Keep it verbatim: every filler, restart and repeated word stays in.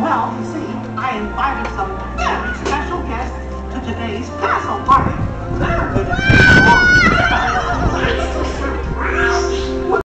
Well, you see, I invited some very special guests to today's castle party. They're going to